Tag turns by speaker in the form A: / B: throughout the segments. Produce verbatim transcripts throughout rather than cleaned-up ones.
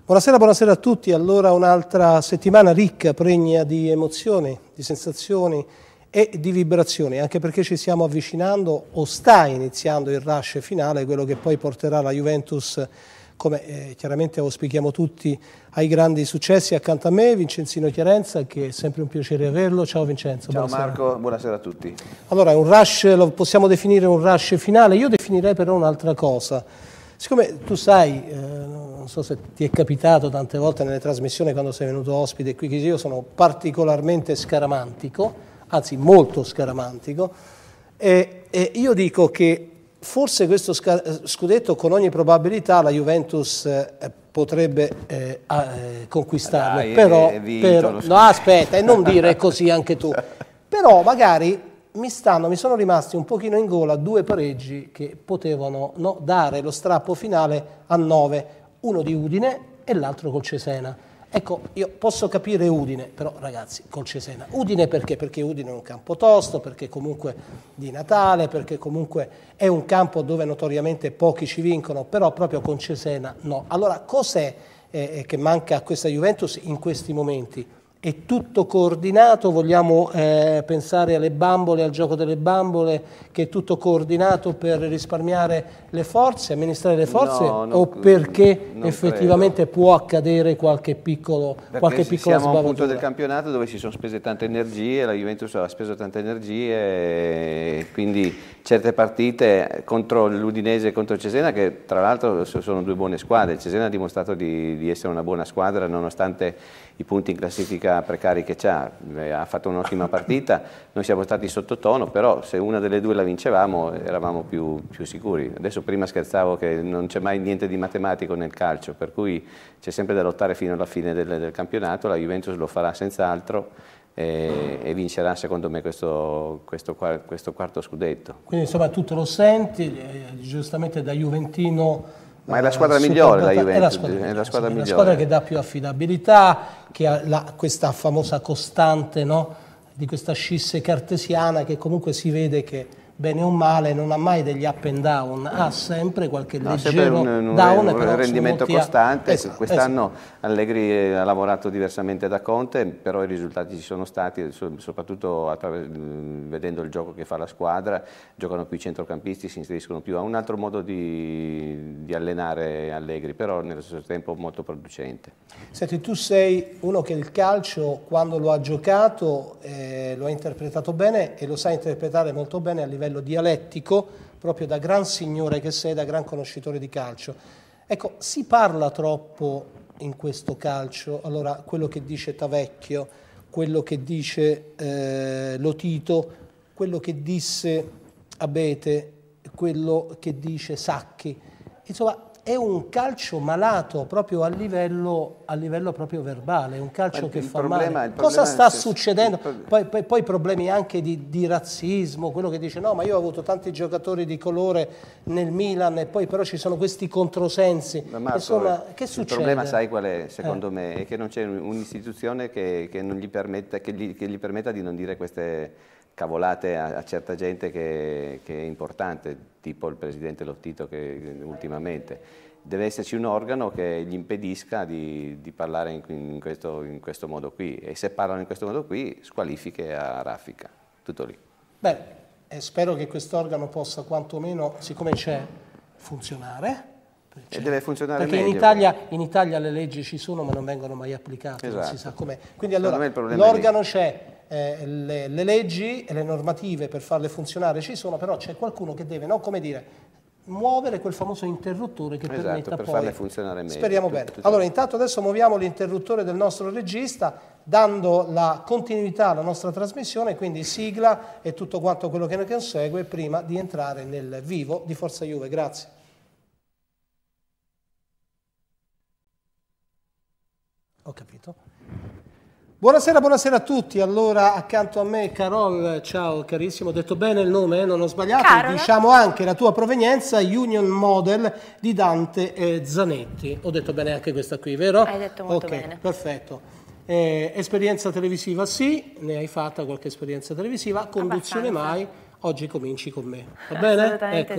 A: Buonasera, buonasera a tutti. Allora un'altra settimana ricca, pregna di emozioni, di sensazioni e di vibrazioni, anche perché ci stiamo avvicinando o sta iniziando il rush finale, quello che poi porterà la Juventus, come eh, chiaramente auspichiamo tutti, ai grandi successi. Accanto a me Vincenzino Chiarenza, che è sempre un piacere averlo. Ciao Vincenzo.
B: Ciao
A: buonasera.
B: Marco, buonasera a tutti.
A: Allora, un rush lo possiamo definire un rush finale, io definirei però un'altra cosa. Siccome tu sai, eh, non so se ti è capitato tante volte nelle trasmissioni quando sei venuto ospite qui, che io sono particolarmente scaramantico, anzi molto scaramantico, e, e io dico che forse questo scudetto con ogni probabilità la Juventus eh, potrebbe eh, eh, conquistarlo,
B: Dai,
A: però,
B: è vinto,
A: però no aspetta, e non dire così anche tu, però magari mi stanno, mi sono rimasti un pochino in gola due pareggi che potevano no, dare lo strappo finale a nove, uno di Udine e l'altro col Cesena. Ecco, io posso capire Udine, però ragazzi, col Cesena. Udine perché? Perché Udine è un campo tosto, perché comunque di Natale, perché comunque è un campo dove notoriamente pochi ci vincono, però proprio con Cesena no. Allora, cos'è eh, che manca a questa Juventus in questi momenti? È tutto coordinato, vogliamo eh, pensare alle bambole, al gioco delle bambole, che è tutto coordinato per risparmiare le forze, amministrare le forze,
B: no,
A: o perché
B: non
A: effettivamente
B: credo.
A: può accadere qualche piccolo
B: Perché
A: qualche piccola
B: siamo a un punto
A: sbavatura?
B: del campionato dove si sono spese tante energie, la Juventus ha speso tante energie, e quindi certe partite contro l'Udinese e contro il Cesena, che tra l'altro sono due buone squadre. Il Cesena ha dimostrato di, di essere una buona squadra nonostante i punti in classifica precari che c'ha, ha fatto un'ottima partita, noi siamo stati sottotono, però se una delle due la vincevamo eravamo più, più sicuri. Adesso prima scherzavo che non c'è mai niente di matematico nel calcio, per cui c'è sempre da lottare fino alla fine del, del campionato, la Juventus lo farà senz'altro e, e vincerà secondo me questo, questo, questo quarto scudetto.
A: Quindi insomma tu te lo senti, eh, giustamente da juventino.
B: Ma è la squadra migliore la Juventus,
A: è la squadra,
B: è la squadra,
A: è
B: migliore.
A: La squadra che dà più affidabilità, che ha la, questa famosa costante, no? Di questa scisse cartesiana, che comunque si vede che bene o male non ha mai degli up and down, ha sempre qualche
B: no,
A: leggero
B: sempre un, un,
A: down,
B: un, un rendimento costante.
A: Esatto,
B: quest'anno
A: esatto.
B: Allegri ha lavorato diversamente da Conte, però i risultati ci sono stati, soprattutto vedendo il gioco che fa la squadra, giocano più i centrocampisti, si inseriscono più, ha un altro modo di, di allenare Allegri, però nello stesso tempo molto producente.
A: Senti, tu sei uno che il calcio quando lo ha giocato eh, lo ha interpretato bene e lo sa interpretare molto bene a livello dialettico, proprio da gran signore che sei, da gran conoscitore di calcio. Ecco, si parla troppo in questo calcio, allora quello che dice Tavecchio, quello che dice eh, Lotito, quello che disse Abete, quello che dice Sacchi, insomma è un calcio malato proprio a livello, a livello proprio verbale, un calcio che fa male. Cosa sta succedendo? Poi, poi, poi problemi anche di, di razzismo, quello che dice no ma io ho avuto tanti giocatori di colore nel Milan e poi però ci sono questi controsensi.
B: Marco,
A: insomma, che succede?
B: Il problema sai qual è secondo
A: eh.
B: me? È che non c'è un'istituzione che, che, non gli permetta, che, gli, che gli permetta di non dire queste cavolate a, a certa gente che, che è importante, tipo il presidente Lotito che ultimamente. Deve esserci un organo che gli impedisca di, di parlare in, in, questo, in questo modo qui, e se parlano in questo modo qui squalifiche a raffica, tutto lì.
A: Beh, eh, spero che quest'organo possa quantomeno, siccome c'è, funzionare.
B: E deve funzionare
A: perché
B: meglio.
A: in Italia, in Italia le leggi ci sono ma non vengono mai applicate, esatto. Non si sa com'è. Quindi allora l'organo c'è, eh, le, le leggi e le normative per farle funzionare ci sono, però c'è qualcuno che deve, no, come dire, muovere quel famoso interruttore che
B: esatto,
A: permetta
B: per
A: poi
B: farle funzionare meglio.
A: Speriamo
B: tutto,
A: bene.
B: tutto.
A: Allora intanto adesso muoviamo l'interruttore del nostro regista dando la continuità alla nostra trasmissione, quindi sigla e tutto quanto quello che ne consegue prima di entrare nel vivo di Forza Juve. Grazie. Ho capito. Buonasera, buonasera a tutti. Allora, accanto a me Carol, ciao carissimo, ho detto bene il nome, eh? Non ho sbagliato. Carol. Diciamo anche la tua provenienza, Union Model di Dante eh, Zanetti. Ho detto bene anche questa qui, vero?
C: Hai detto molto
A: okay,
C: bene.
A: Perfetto. Eh, esperienza televisiva sì, ne hai fatta qualche esperienza televisiva, conduzione mai, oggi cominci con me. Va bene?
C: Assolutamente
A: ecco.
C: sì.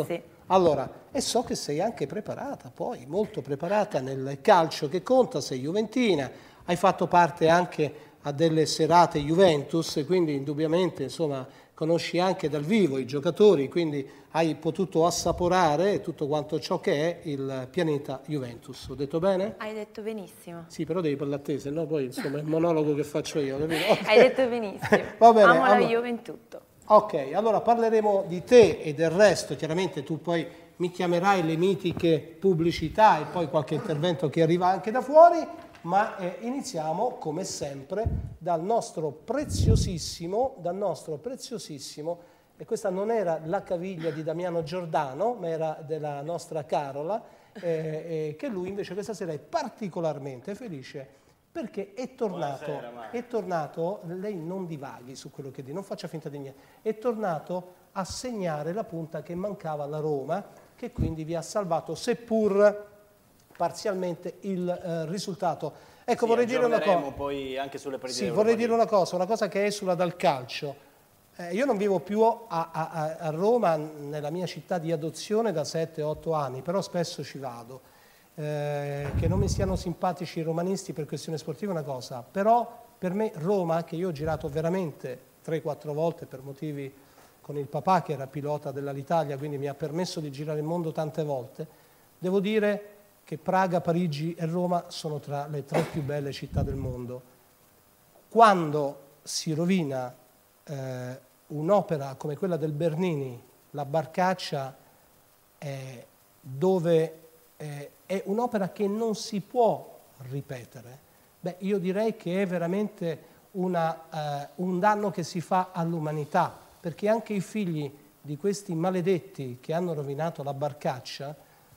A: Allora, e so che sei anche preparata, poi, molto preparata nel calcio che conta, sei juventina, hai fatto parte anche a delle serate Juventus, quindi indubbiamente, insomma, conosci anche dal vivo i giocatori, quindi hai potuto assaporare tutto quanto ciò che è il pianeta Juventus. Ho detto bene?
C: Hai detto benissimo.
A: Sì, però devi parlare a te, se no poi insomma è il monologo che faccio io, capito? Okay.
C: Hai detto benissimo.
A: Va bene,
C: amo la
A: allora,
C: Juve in tutto.
A: Ok, allora parleremo di te e del resto, chiaramente tu poi mi chiamerai le mitiche pubblicità e poi qualche intervento che arriva anche da fuori, ma eh, iniziamo come sempre dal nostro preziosissimo, dal nostro preziosissimo, e questa non era la caviglia di Damiano Giordano, ma era della nostra Carola, eh, eh, che lui invece questa sera è particolarmente felice perché è tornato, Buonasera, è tornato, lei non divaghi su quello che dice, non faccia finta di niente, è tornato a segnare la punta che mancava alla Roma, che quindi vi ha salvato, seppur parzialmente, il eh, risultato. Ecco,
D: sì,
A: vorrei dire una cosa.
D: Poi anche sulle partite
A: sì, vorrei dire una cosa, una cosa che esula dal calcio. Eh, io non vivo più a, a, a Roma, nella mia città di adozione, da sette otto anni, però spesso ci vado. Eh, che non mi siano simpatici i romanisti per questione sportiva è una cosa, però per me Roma, che io ho girato veramente tre quattro volte per motivi con il papà che era pilota dell'Alitalia, quindi mi ha permesso di girare il mondo tante volte, devo dire che Praga, Parigi e Roma sono tra le tre più belle città del mondo. Quando si rovina eh, un'opera come quella del Bernini, la Barcaccia, eh, dove eh, è un'opera che non si può ripetere, beh, io direi che è veramente una, eh, un danno che si fa all'umanità, perché anche i figli di questi maledetti che hanno rovinato la Barcaccia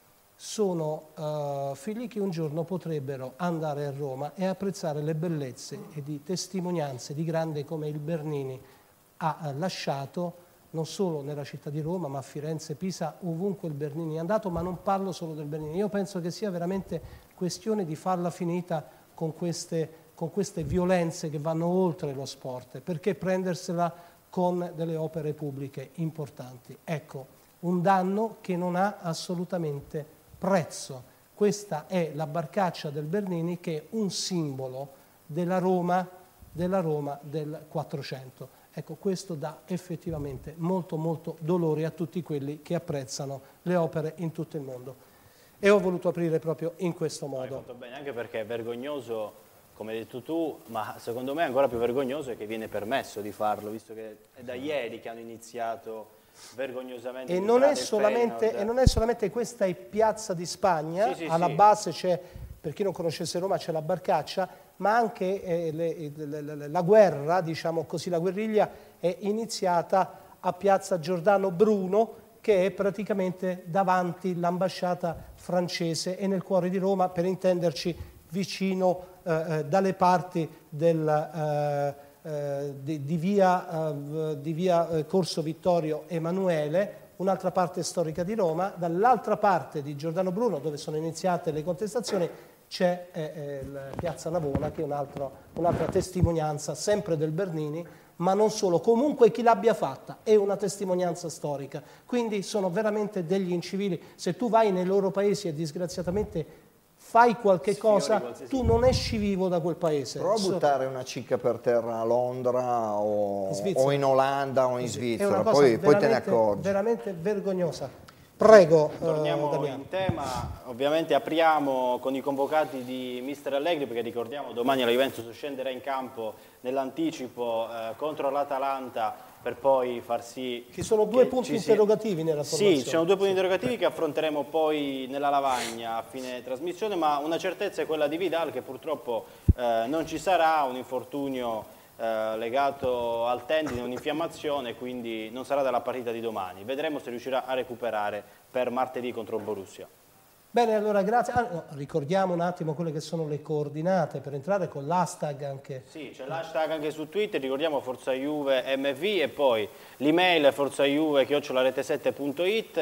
A: sono uh, figli che un giorno potrebbero andare a Roma e apprezzare le bellezze e di testimonianze di grande come il Bernini ha uh, lasciato, non solo nella città di Roma, ma a Firenze, Pisa, ovunque il Bernini è andato, ma non parlo solo del Bernini. Io penso che sia veramente questione di farla finita con queste, con queste violenze che vanno oltre lo sport, perché prendersela con delle opere pubbliche importanti. Ecco, un danno che non ha assolutamente prezzo. Questa è la Barcaccia del Bernini, che è un simbolo della Roma, della Roma del Quattrocento. Ecco, questo dà effettivamente molto molto dolore a tutti quelli che apprezzano le opere in tutto il mondo. E ho voluto aprire proprio in questo modo.
D: Hai fatto bene, anche perché è vergognoso, come hai detto tu, ma secondo me ancora più vergognoso è che viene permesso di farlo, visto che è da ieri che hanno iniziato vergognosamente.
A: E non, è solamente, e non è solamente questa, è Piazza di Spagna, sì, sì, alla sì. base c'è, per chi non conoscesse Roma, c'è la Barcaccia, ma anche eh, le, le, le, la guerra, diciamo così, la guerriglia è iniziata a Piazza Giordano Bruno, che è praticamente davanti l'ambasciata francese e nel cuore di Roma, per intenderci vicino eh, dalle parti del... Eh, Di, di via, uh, di via uh, Corso Vittorio Emanuele, un'altra parte storica di Roma. Dall'altra parte di Giordano Bruno, dove sono iniziate le contestazioni, c'è eh, eh, Piazza Navona, che è un altro, un'altra testimonianza sempre del Bernini, ma non solo, comunque chi l'abbia fatta è una testimonianza storica, quindi sono veramente degli incivili. Se tu vai nei loro paesi e disgraziatamente fai qualche Sfiori, cosa, tu non esci vivo da quel paese.
E: Prova a buttare una cicca per terra a Londra o in, o in Olanda o in Svizzera, poi, poi te ne accorgi.
A: È veramente vergognosa. Prego.
D: Torniamo
A: uh,
D: in tema, ovviamente apriamo con i convocati di mister Allegri, perché ricordiamo domani la Juventus scenderà in campo nell'anticipo eh, contro l'Atalanta, per poi far sì...
A: Ci sono due punti
D: ci
A: interrogativi
D: sia...
A: nella formazione.
D: Sì, ci sono due punti interrogativi che affronteremo poi nella lavagna a fine trasmissione, ma una certezza è quella di Vidal, che purtroppo eh, non ci sarà, un infortunio eh, legato al tendine, un'infiammazione, quindi non sarà dalla partita di domani. Vedremo se riuscirà a recuperare per martedì contro il Borussia.
A: Bene, allora grazie. Ah, no, ricordiamo un attimo quelle che sono le coordinate per entrare con l'hashtag anche.
D: Sì, c'è l'hashtag anche su Twitter, ricordiamo Forza Juve M V, e poi l'email forzajuve chiocciola rete sette punto it,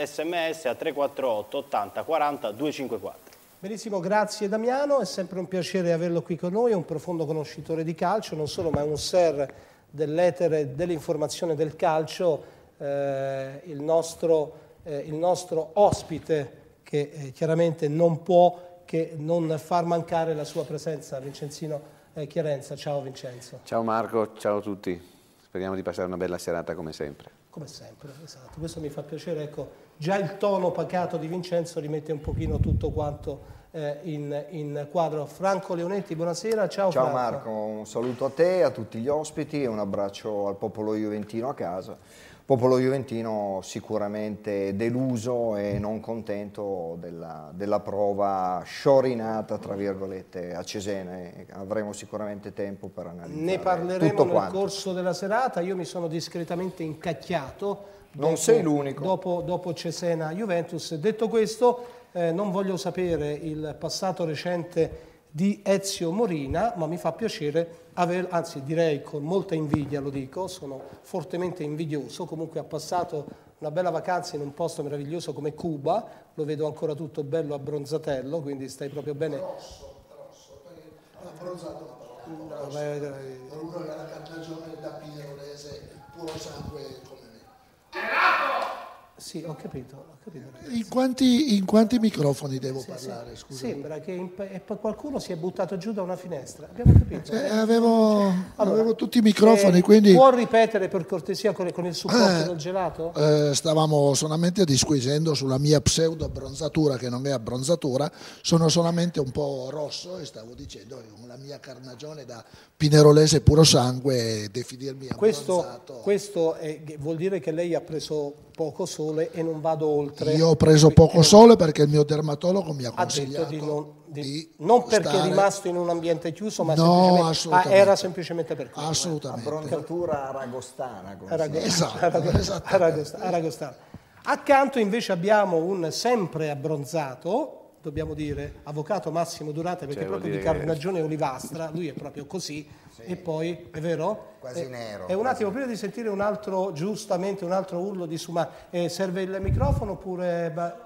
D: sms a tre quattro otto ottanta quaranta duecentocinquantaquattro.
A: Benissimo, grazie Damiano, è sempre un piacere averlo qui con noi, è un profondo conoscitore di calcio, non solo, ma è un ser dell'etere dell'informazione del calcio, eh, il nostro... eh, il nostro ospite che eh, chiaramente non può che non far mancare la sua presenza, Vincenzino eh, Chiarenza. Ciao Vincenzo.
B: Ciao Marco, ciao a tutti. Speriamo di passare una bella serata come sempre.
A: Come sempre, esatto. Questo mi fa piacere. Ecco, già il tono pacato di Vincenzo rimette un pochino tutto quanto eh, in, in quadro. Franco Leonetti, buonasera. Ciao,
E: ciao
A: Franco.
E: Marco, un saluto a te, a tutti gli ospiti e un abbraccio al popolo juventino a casa. Popolo juventino sicuramente deluso e non contento della, della prova sciorinata, tra virgolette, a Cesena, e avremo sicuramente tempo per analizzare
A: ne parleremo
E: tutto
A: nel
E: quanto.
A: corso della serata. Io mi sono discretamente incacchiato.
E: Non
A: dopo,
E: sei l'unico.
A: Dopo, dopo Cesena Juventus. Detto questo, eh, non voglio sapere il passato recente di Ezio Morina, ma mi fa piacere aver, anzi direi con molta invidia lo dico, sono fortemente invidioso, comunque ha passato una bella vacanza in un posto meraviglioso come Cuba, lo vedo ancora tutto bello abbronzatello, quindi stai proprio bene.
F: Rosso, rosso, abbronzato una parola,
A: No, vai, vai, vai.
F: per uno che ha la carnagione da pinerolese, puro sangue come me.
A: Sì, ho capito, ho capito.
F: In quanti, in quanti microfoni devo
A: Sì,
F: parlare?
A: sì.
F: Scusa.
A: Sembra che in- e poi qualcuno si è buttato giù da una finestra. Abbiamo capito.
F: Eh, avevo,
A: Allora,
F: avevo tutti i microfoni,
A: eh,
F: quindi
A: può ripetere per cortesia con, con il supporto
F: Eh,
A: del gelato?
F: eh, stavamo solamente disquisendo sulla mia pseudo abbronzatura, che non è abbronzatura, sono solamente un po' rosso e stavo dicendo che la mia carnagione da pinerolese puro sangue, definirmi
A: Questo,
F: abbronzato.
A: questo è- vuol dire che lei ha preso poco sole e non vado oltre.
F: Io ho preso poco sole perché il mio dermatologo mi ha
A: Ha detto
F: consigliato
A: di non, di-
F: di
A: non perché è
F: stare-
A: rimasto in un ambiente chiuso, ma
F: No,
A: semplicemente, ah,
F: assolutamente.
A: era semplicemente per quello.
F: Assolutamente.
E: Abbronzatura aragostana. come si
A: Arago-
E: dice.
F: Esatto,
A: Arago-
F: esattamente.
A: Aragosta- Aragostano. Accanto invece abbiamo un sempre abbronzato, dobbiamo dire, avvocato Massimo Durante, perché
B: Cioè,
A: proprio
B: vuol
A: di
B: dire che-
A: carnagione olivastra, lui è proprio così, e poi, è vero?
E: Quasi
A: Eh,
E: nero,
A: E un
E: quasi.
A: attimo, prima di sentire un altro, giustamente, un altro urlo di Suma, eh, serve il microfono oppure... ba-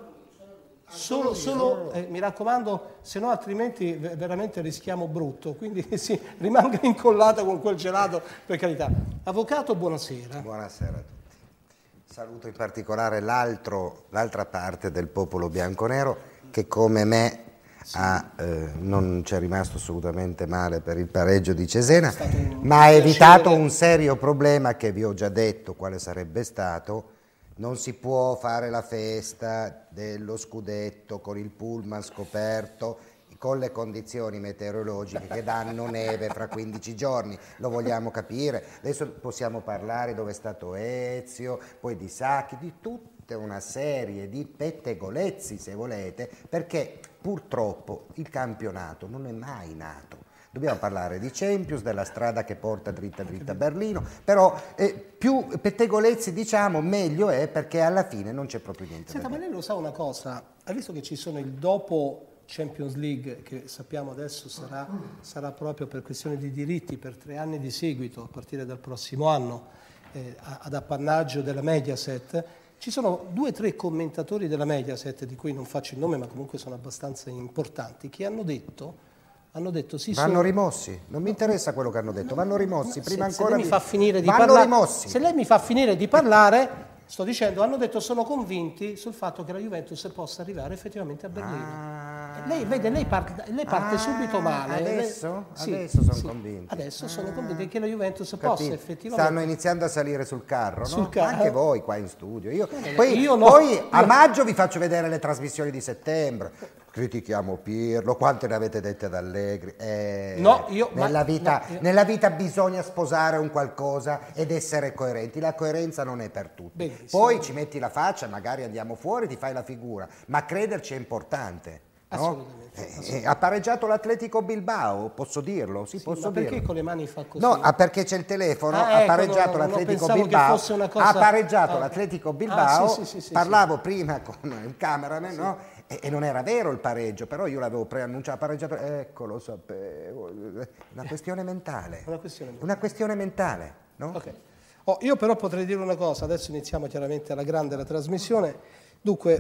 A: Solo, solo eh, mi raccomando, se no altrimenti ve- veramente rischiamo brutto, quindi sì, rimanga incollata con quel gelato, per carità. Avvocato, buonasera.
G: Buonasera a tutti. Saluto in particolare l'altro, l'altra parte del popolo bianconero che come me ha, eh, non ci è rimasto assolutamente male per il pareggio di Cesena, ma ha evitato un serio problema che vi ho già detto quale sarebbe stato. Non si può fare la festa dello scudetto con il pullman scoperto, con le condizioni meteorologiche che danno neve fra quindici giorni, lo vogliamo capire. Adesso possiamo parlare dove è stato Ezio, poi di Sacchi, di tutta una serie di pettegolezzi se volete, perché purtroppo il campionato non è mai nato. Dobbiamo parlare di Champions, della strada che porta dritta dritta a Berlino, però eh, più pettegolezzi diciamo meglio è, perché alla fine non c'è proprio niente
A: Senta,
G: da
A: ma
G: dire.
A: lei lo sa una cosa, ha visto che ci sono il dopo Champions League, che sappiamo adesso sarà, sarà proprio per questione di diritti per tre anni di seguito, a partire dal prossimo anno, eh, ad appannaggio della Mediaset. Ci sono due o tre commentatori della Mediaset, di cui non faccio il nome, ma comunque sono abbastanza importanti, che hanno detto... Hanno detto sì,
G: Vanno
A: sono...
G: rimossi, non mi interessa quello che hanno detto, vanno rimossi, prima
A: se, se
G: ancora
A: lei mi
G: di-
A: fa finire di
G: vanno
A: parlare,
G: rimossi.
A: se lei mi fa finire di parlare, sto dicendo, hanno detto sono convinti sul fatto che la Juventus possa arrivare effettivamente a Berlino.
G: Ah.
A: Lei vede, lei parte, lei parte
G: Ah,
A: subito male.
G: adesso?
A: Lei- sì,
G: Adesso sono
A: sì,
G: convinti.
A: Adesso sono convinti che la Juventus
G: Capito?
A: possa effettivamente...
G: Stanno iniziando a salire sul carro, no?
A: Sul carro.
G: Anche voi qua in studio. Io,
A: no,
G: poi
A: io no.
G: poi a
A: Io-
G: maggio vi faccio vedere le trasmissioni di settembre. Critichiamo Pirlo, quante ne avete dette ad Allegri? Eh,
A: No, io-
G: nella,
A: ma-
G: vita,
A: no, io-
G: nella vita bisogna sposare un qualcosa ed essere coerenti. La coerenza non è per tutti.
A: Benissimo.
G: Poi ci metti la faccia, magari andiamo fuori, ti fai la figura, ma crederci è importante. No?
A: Assolutamente,
G: Eh, eh, ha pareggiato l'Atletico Bilbao, posso dirlo? Sì,
A: Sì,
G: posso
A: ma perché
G: dirlo.
A: con le mani fa così?
G: No, ah, perché c'è il telefono,
A: Ah,
G: ha
A: ecco,
G: pareggiato
A: no, no, no,
G: l'Atletico
A: pensavo che
G: Bilbao,
A: fosse una cosa-
G: ha pareggiato
A: Ah,
G: l'Atletico
A: ah,
G: Bilbao,
A: sì, sì, sì, sì,
G: parlavo prima con il cameraman, no? E, e non era vero il pareggio, però io l'avevo preannunciato, ha pareggiato, ecco lo sapevo, una questione mentale,
A: Una questione mentale.
G: una questione mentale, no?
A: Ok. Oh, io però potrei dire una cosa, adesso iniziamo chiaramente alla grande la trasmissione. Dunque,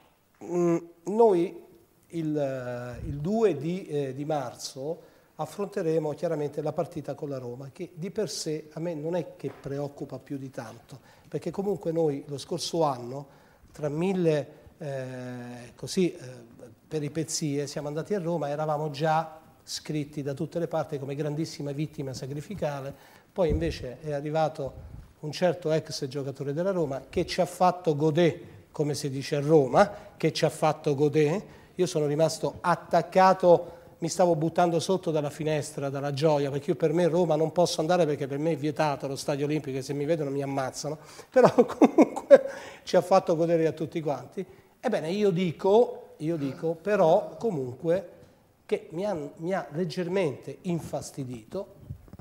A: mh, noi il, eh, il due di, eh, di marzo affronteremo chiaramente la partita con la Roma, che di per sé a me non è che preoccupa più di tanto, perché comunque noi lo scorso anno tra mille eh, così, eh, peripezie, siamo andati a Roma, eravamo già scritti da tutte le parti come grandissima vittima sacrificale, poi invece è arrivato un certo ex giocatore della Roma che ci ha fatto godere, come si dice a Roma, che ci ha fatto godere. Io sono rimasto attaccato, mi stavo buttando sotto dalla finestra, dalla gioia, perché io per me Roma non posso andare perché per me è vietato lo Stadio Olimpico e se mi vedono mi ammazzano, però comunque ci ha fatto godere a tutti quanti. Ebbene, io dico, io dico però comunque che mi ha, mi ha leggermente infastidito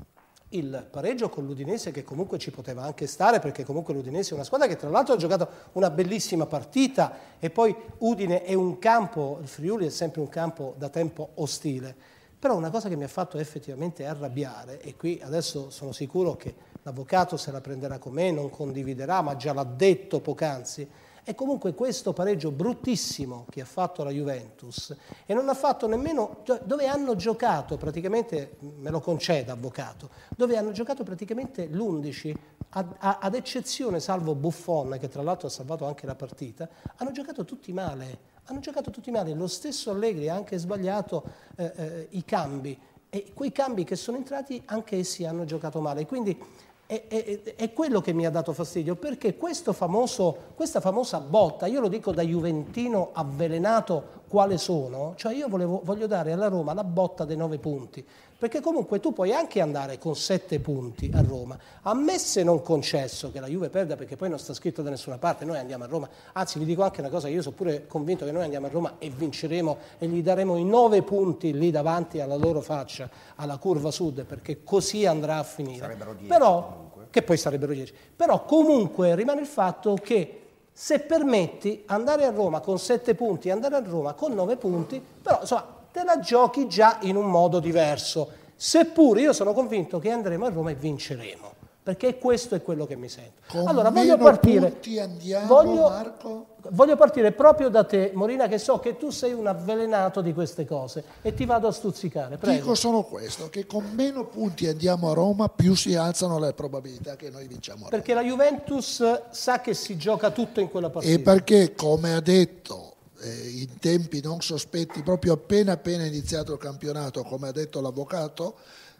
A: il pareggio con l'Udinese, che comunque ci poteva anche stare, perché comunque l'Udinese è una squadra che tra l'altro ha giocato una bellissima partita e poi Udine è un campo, il Friuli è sempre un campo da tempo ostile, però una cosa che mi ha fatto effettivamente arrabbiare, e qui adesso sono sicuro che l'avvocato se la prenderà con me, non condividerà, ma già l'ha detto poc'anzi, è comunque questo pareggio bruttissimo che ha fatto la Juventus e non ha fatto nemmeno, dove hanno giocato praticamente, me lo conceda avvocato, dove hanno giocato praticamente l'undici, ad, ad eccezione salvo Buffon che tra l'altro ha salvato anche la partita, hanno giocato tutti male, hanno giocato tutti male, lo stesso Allegri ha anche sbagliato eh, eh, i cambi e quei cambi che sono entrati anche essi hanno giocato male, quindi È, è, è quello che mi ha dato fastidio, perché questo famoso, questa famosa botta, io lo dico da juventino avvelenato quale sono, cioè io volevo, voglio dare alla Roma la botta dei nove punti, perché comunque tu puoi anche andare con sette punti a Roma, a me se non concesso che la Juve perda, perché poi non sta scritto da nessuna parte, noi andiamo a Roma, anzi vi dico anche una cosa, io sono pure convinto che noi andiamo a Roma e vinceremo e gli daremo i nove punti lì davanti alla loro faccia, alla curva sud, perché così andrà a finire.
E: Sarebbero dieci,
A: però,
E: comunque.
A: Che poi sarebbero dieci, però comunque rimane il fatto che se permetti andare a Roma con sette punti, andare a Roma con nove punti, però insomma te la giochi già in un modo diverso, seppure io sono convinto che andremo a Roma e vinceremo, perché questo è quello che mi sento.
F: Con
A: allora voglio
F: meno
A: partire,
F: punti andiamo,
A: voglio,
F: Marco?
A: voglio partire proprio da te, Morina, che so che tu sei un avvelenato di queste cose e ti vado a stuzzicare. Prego.
F: Dico solo questo, che con meno punti andiamo a Roma, più si alzano le probabilità che noi vinciamo a Roma.
A: Perché la Juventus sa che si gioca tutto in quella partita.
F: E perché, come ha detto eh, in tempi non sospetti, proprio appena appena iniziato il campionato, come ha detto l'avvocato,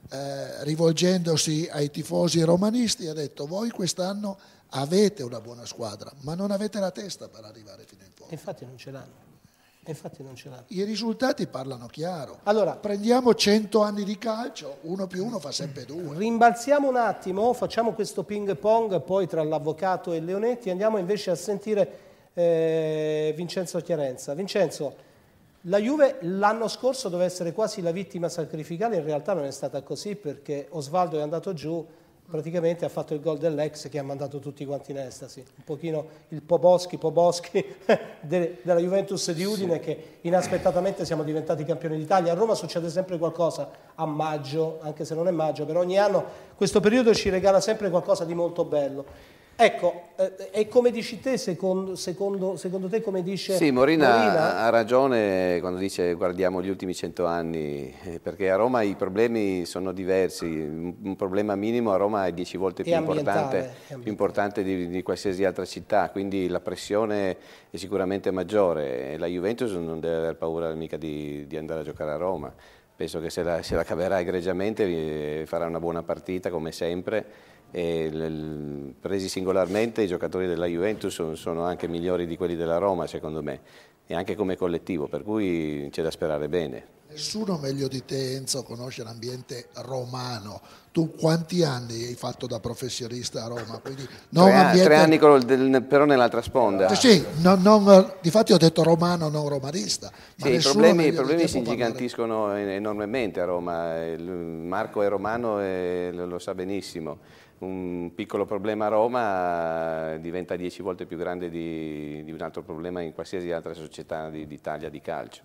F: eh, rivolgendosi ai tifosi romanisti, ha detto: voi quest'anno avete una buona squadra, ma non avete la testa per arrivare fino in fondo.
A: Infatti non ce l'hanno. Infatti non ce l'hanno.
F: I risultati parlano chiaro.
A: Allora,
F: prendiamo cento anni di calcio, uno più uno fa sempre due.
A: Rimbalziamo un attimo, facciamo questo ping pong poi tra l'avvocato e Leonetti, andiamo invece a sentire eh, Vincenzo Chiarenza. Vincenzo, la Juve l'anno scorso doveva essere quasi la vittima sacrificale, in realtà non è stata così perché Osvaldo è andato giù, praticamente ha fatto il gol dell'ex che ha mandato tutti quanti in estasi, un pochino il Poboschi, Poboschi de, della Juventus di Udine, che inaspettatamente siamo diventati campioni d'Italia. A Roma succede sempre qualcosa a maggio, anche se non è maggio, però ogni anno questo periodo ci regala sempre qualcosa di molto bello. Ecco, eh, e come dici te, secondo, secondo, secondo te come dice
B: Sì, Morina,
A: Morina
B: ha ragione quando dice guardiamo gli ultimi cento anni, eh, perché a Roma i problemi sono diversi, un, un problema minimo a Roma è dieci volte più importante, più importante di, di qualsiasi altra città, quindi la pressione è sicuramente maggiore e la Juventus non deve aver paura mica di, di andare a giocare a Roma, penso che se la, se la caverà egregiamente, eh, farà una buona partita come sempre. E l, presi singolarmente i giocatori della Juventus sono, sono anche migliori di quelli della Roma secondo me e anche come collettivo, per cui c'è da sperare bene.
F: Nessuno meglio di te, Enzo, conosce l'ambiente romano. Tu quanti anni hai fatto da professionista a Roma? Quindi non
B: tre,
F: ambiente...
B: tre anni col, del, però nell'altra sponda.
F: Sì, non, non, difatti ho detto romano, non romanista. Ma
B: sì, i problemi, i problemi si
F: parlare.
B: ingigantiscono enormemente a Roma. Marco è romano e lo, lo sa benissimo. Un piccolo problema a Roma diventa dieci volte più grande di, di un altro problema in qualsiasi altra società d'Italia di calcio.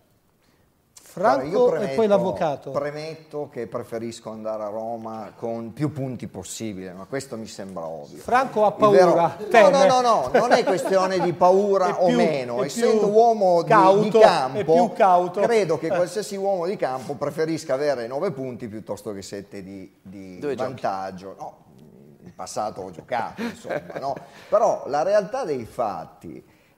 A: Franco
E: Guarda, premetto,
A: e poi l'avvocato.
E: Premetto che preferisco andare a Roma con più punti possibile, ma questo mi sembra ovvio.
A: Franco ha paura.
E: Vero... No, no, no, no, non è questione di paura
A: più,
E: o meno. Essendo
A: più
E: uomo di,
A: cauto,
E: di campo,
A: è più cauto.
E: credo che qualsiasi uomo di campo preferisca avere nove punti piuttosto che sette di, di vantaggio. No, in passato ho giocato, insomma, no? Però la realtà dei fatti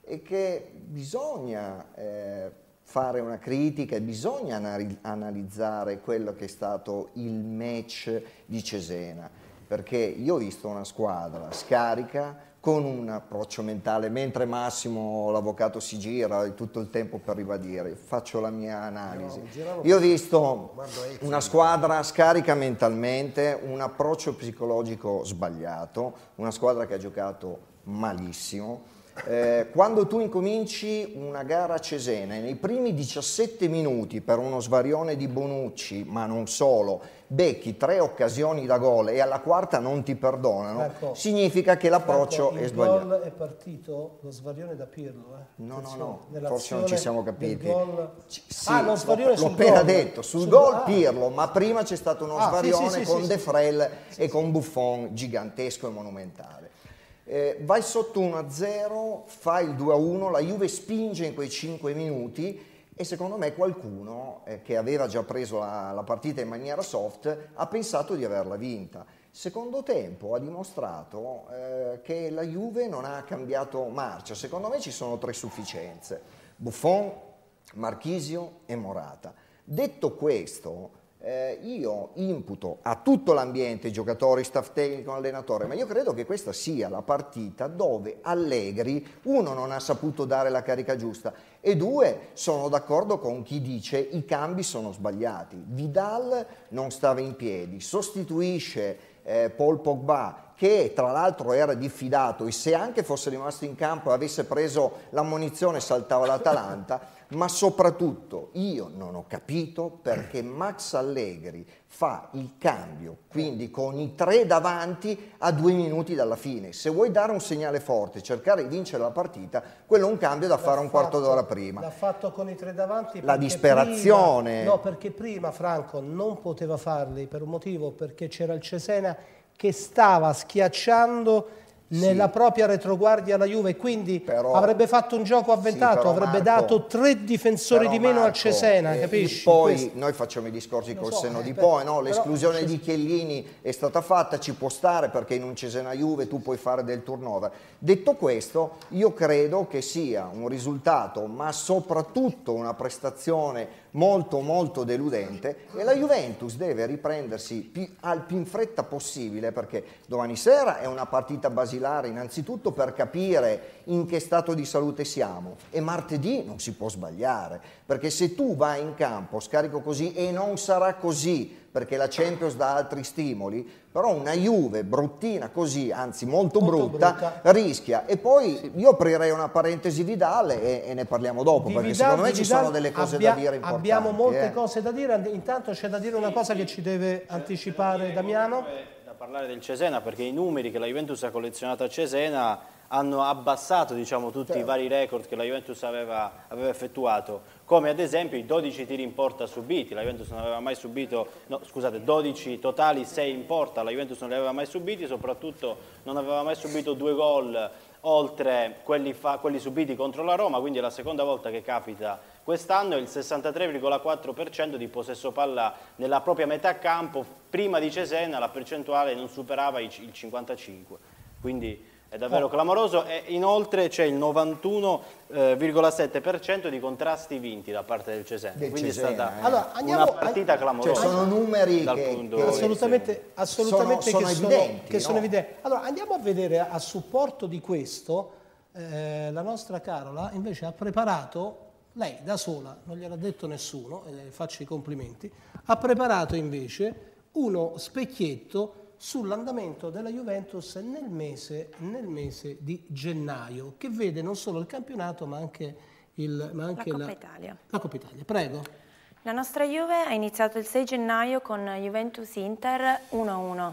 E: e che bisogna eh, fare una critica e bisogna anali- analizzare quello che è stato il match di Cesena, perché io ho visto una squadra scarica, con un approccio mentale, mentre Massimo, l'avvocato, si gira tutto il tempo per ribadire, faccio la mia analisi. Io ho visto una squadra scarica mentalmente, un approccio psicologico sbagliato, una squadra che ha giocato malissimo. Eh, quando tu incominci una gara a Cesena e nei primi diciassette minuti per uno svarione di Bonucci, ma non solo, becchi tre occasioni da gol e alla quarta non ti perdonano,
A: Ecco,
E: significa che l'approccio è sbagliato.
A: Il gol è partito, lo svarione da Pirlo. Eh.
E: No, no, no,
A: Nell'azione
E: forse non ci siamo capiti.
A: Gol...
E: Sì,
A: ah, lo svarione
E: l'ho
A: sul
E: appena
A: gol.
E: detto, sul,
A: sul
E: gol
A: ah.
E: Pirlo, ma prima c'è stato uno
A: Ah,
E: svarione
A: sì, sì, sì,
E: con
A: sì,
E: De
A: sì.
E: Frel
A: Sì,
E: e
A: sì.
E: con Buffon gigantesco e monumentale. Eh, vai sotto uno a zero, fai il due a uno, la Juve spinge in quei cinque minuti e secondo me qualcuno eh, che aveva già preso la, la partita in maniera soft ha pensato di averla vinta. Secondo tempo ha dimostrato eh, che la Juve non ha cambiato marcia. Secondo me ci sono tre sufficienze: Buffon, Marchisio e Morata. Detto questo, eh, io imputo a tutto l'ambiente, giocatori, staff tecnico, allenatore, ma io credo che questa sia la partita dove Allegri, uno, non ha saputo dare la carica giusta e due, sono d'accordo con chi dice i cambi sono sbagliati. Vidal non stava in piedi, sostituisce eh, Paul Pogba, che tra l'altro era diffidato e se anche fosse rimasto in campo e avesse preso l'ammonizione saltava l'Atalanta. Ma soprattutto io non ho capito perché Max Allegri fa il cambio, quindi con i tre davanti a due minuti dalla fine. Se vuoi dare un segnale forte, cercare di vincere la partita, quello è un cambio da fare un quarto d'ora prima.
A: L'ha fatto con i tre davanti.
E: La disperazione.
A: Prima, no, perché prima Franco non poteva farli per un motivo, perché c'era il Cesena che stava schiacciando nella sì. propria retroguardia la Juve, quindi però, avrebbe fatto un gioco avventato, sì, avrebbe Marco, dato tre difensori di meno Marco, al Cesena, eh, capisci?
E: Poi
A: Questo.
E: Noi facciamo i discorsi
A: Lo
E: col
A: so,
E: senno
A: eh,
E: di
A: beh,
E: poi, no? L'esclusione
A: però,
E: di Chiellini è stata fatta, ci può stare perché in un Cesena Juve tu puoi fare del turnover. Detto questo, io credo che sia un risultato, ma soprattutto una prestazione molto molto deludente e la Juventus deve riprendersi più, al più in fretta possibile, perché domani sera è una partita basilare innanzitutto per capire in che stato di salute siamo e martedì non si può sbagliare, perché se tu vai in campo scarico così, e non sarà così perché la Champions dà altri stimoli, però una Juve bruttina così, anzi molto, molto brutta, brutta, rischia. E poi sì. io aprirei una parentesi Vidal e, e ne parliamo dopo, di perché Vidal, secondo me ci Vidal sono delle cose abbia, da dire importanti.
A: Abbiamo molte
E: eh.
A: cose da dire, intanto c'è da dire una cosa che ci deve anticipare Damiano.
D: Da parlare del Cesena, perché i numeri che la Juventus ha collezionato a Cesena hanno abbassato, diciamo, tutti certo. i vari record che la Juventus aveva, aveva effettuato, come ad esempio i dodici tiri in porta subiti. La Juventus non aveva mai subito, no, scusate, dodici totali, sei in porta, la Juventus non li aveva mai subiti, soprattutto non aveva mai subito due gol oltre quelli, fa, quelli subiti contro la Roma, quindi è la seconda volta che capita quest'anno. Il sessantatré virgola quattro per cento di possesso palla nella propria metà campo. Prima di Cesena la percentuale non superava il cinquantacinque, quindi è davvero clamoroso, e inoltre c'è il novantuno virgola sette per cento di contrasti vinti da parte del Cesena, del quindi Cesena, è stata eh. allora, andiamo, una partita clamorosa.
E: Cioè sono numeri che, che
A: assolutamente, assolutamente
E: sono,
A: che
E: sono
A: sono,
E: evidenti.
A: Che
E: no?
A: sono evidenti. Allora andiamo a vedere a supporto di questo, eh, la nostra Carola invece ha preparato, lei da sola, non gliel'ha detto nessuno, e le faccio i complimenti, ha preparato invece uno specchietto sull'andamento della Juventus nel mese, nel mese di gennaio, che vede non solo il campionato ma anche, il, ma anche
C: la, Coppa
A: la,
C: Italia.
A: la Coppa Italia. Prego.
C: La nostra Juve ha iniziato il sei gennaio con Juventus-Inter uno a uno,